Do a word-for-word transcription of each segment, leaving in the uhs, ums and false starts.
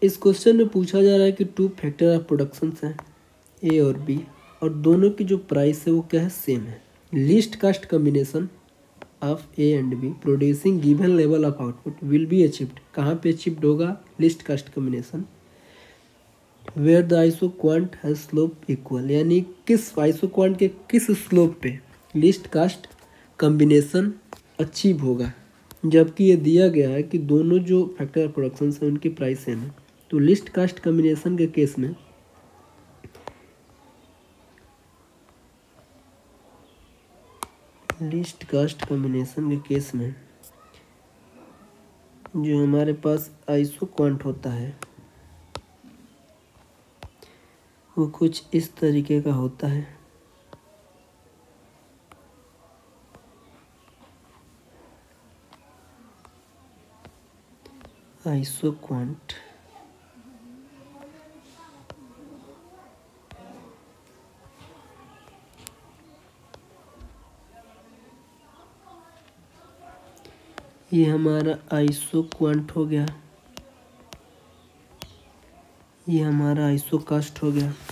इस क्वेश्चन में पूछा जा रहा है कि टू फैक्टर ऑफ प्रोडक्शन हैं ए और बी, और दोनों की जो प्राइस है वो क्या है, सेम है। Least cost combination of A and B producing given level of output will be achieved. कहाँ पे अचीव्ड होगा, least cost combination where the isoquant has slope equal, यानी किस आइसो क्वांट के किस स्लोप पे लिस्ट कास्ट कॉम्बिनेशन अचीव होगा। जबकि ये दिया गया है कि दोनों जो फैक्टर ऑफ प्रोडक्शन है उनकी प्राइस सेम है। तो लिस्ट कास्ट कॉम्बिनेशन के केस में लिस्ट कास्ट कॉम्बिनेशन के केस में जो हमारे पास आइसो क्वांट होता है वो कुछ इस तरीके का होता है। आइसो क्वांट ये हमारा आइसो क्वांट हो गया, ये हमारा आइसो कास्ट हो गया।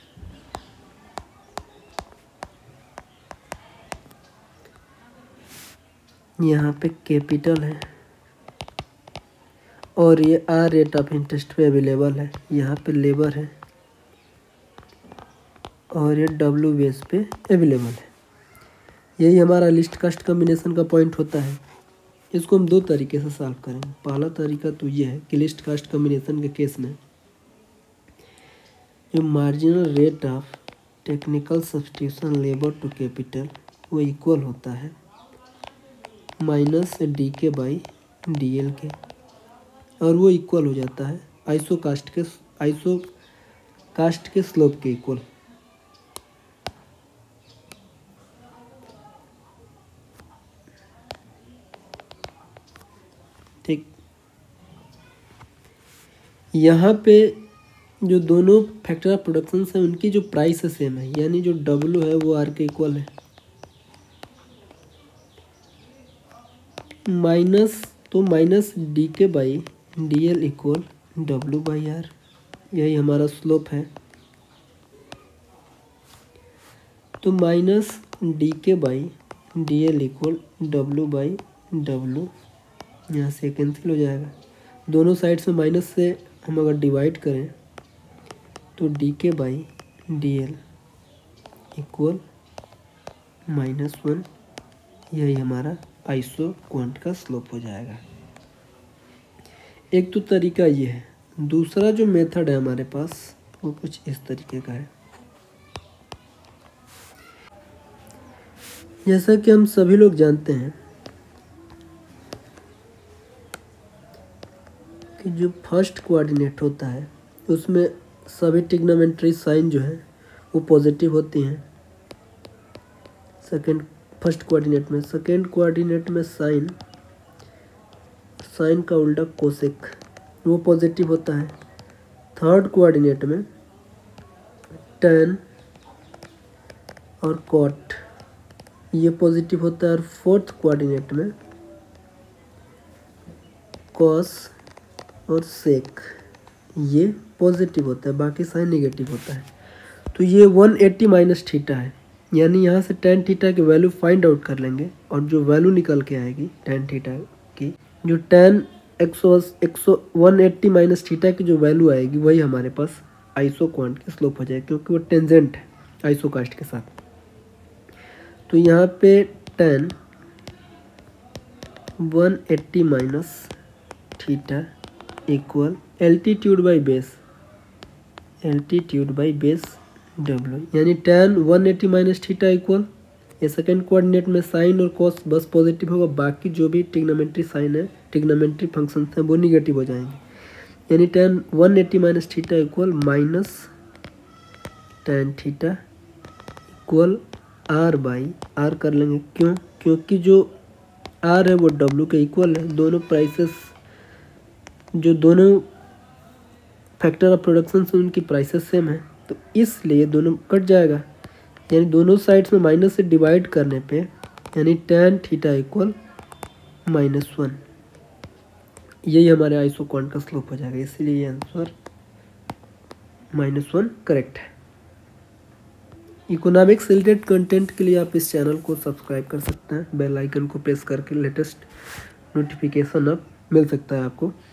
यहाँ पे कैपिटल है और ये आर रेट ऑफ इंटरेस्ट पे अवेलेबल है। यहाँ पे लेबर है और ये डब्ल्यू बेस पे अवेलेबल है। यही हमारा लिस्ट कास्ट कॉम्बिनेशन का पॉइंट होता है। इसको हम दो तरीके से सॉल्व करेंगे। पहला तरीका तो ये है कि लिस्ट कास्ट कॉम्बिनेशन के केस में जो marginal rate of technical substitution labour to capital वो इक्वल होता है minus D K by D L के, और वो इक्वल हो जाता है आइसो कास्ट के आइसो कास्ट के स्लोप के इक्वल। ठीक, यहाँ पे जो दोनों फैक्टर ऑफ प्रोडक्शन है उनकी जो प्राइस है सेम है, यानी जो डब्ल्यू है वो आर के इक्वल है। माइनस तो minus D K by D L equal W by R, यही हमारा स्लोप है। तो minus D K by D L equal W by W, यहाँ से कैंसिल हो जाएगा। दोनों साइड से माइनस से हम अगर डिवाइड करें तो D K by D L equal minus one, यही हमारा आइसो क्वांट का स्लोप हो जाएगा। एक तो तरीका ये है। दूसरा जो मेथड है हमारे पास वो कुछ इस तरीके का है। जैसा कि हम सभी लोग जानते हैं कि जो फर्स्ट कोऑर्डिनेट होता है उसमें सभी ट्रिग्नोमेट्री साइन जो है वो पॉजिटिव होती हैं। सेकंड फर्स्ट कोऑर्डिनेट में सेकंड कोऑर्डिनेट में साइन साइन का उल्टा कोसेक वो पॉजिटिव होता है। थर्ड कोऑर्डिनेट में टैन और कॉट ये पॉजिटिव होता है, और फोर्थ कोऑर्डिनेट में कॉस और सेक ये पॉजिटिव होता है, बाकी साइन नेगेटिव होता है। तो ये वन एट्टी माइनस थीटा है, यानी यहाँ से टेन थीटा की वैल्यू फाइंड आउट कर लेंगे, और जो वैल्यू निकल के आएगी टेन थीटा की, जो टेन एक सौ एक सौ वन एट्टी माइनस थीटा की जो वैल्यू आएगी वही हमारे पास आइसो क्वांट के स्लोप हो जाएगी, क्योंकि वो टेंजेंट है आइसो कास्ट के साथ। तो यहाँ पे tan one eighty minus theta equal altitude by base altitude by base W, यानी tan one eighty minus theta equal ये सेकेंड कोऑर्डिनेट में साइन और कॉस बस पॉजिटिव होगा, बाकी जो भी ट्रिग्नोमेट्री साइन है ट्रिग्नोमेट्री फंक्शन हैं वो निगेटिव हो जाएंगे। यानी tan one eighty minus theta equal minus tan theta equal R by R कर लेंगे। क्यों? क्योंकि जो आर है वो डब्ल्यू के इक्वल है। दोनों प्राइसेस जो दोनों फैक्टर ऑफ प्रोडक्शन से उनकी प्राइसेस सेम है, तो इसलिए दोनों कट जाएगा। यानी दोनों साइड्स में माइनस से डिवाइड करने पे यानी tan theta equal minus one. यही हमारे आइसोक्वांट का स्लोप हो जाएगा, इसीलिए ये आंसर माइनस वन करेक्ट है। इकोनॉमिक्स रिलेटेड कंटेंट के लिए आप इस चैनल को सब्सक्राइब कर सकते हैं, बेल आइकन को प्रेस करके लेटेस्ट नोटिफिकेशन अब मिल सकता है आपको।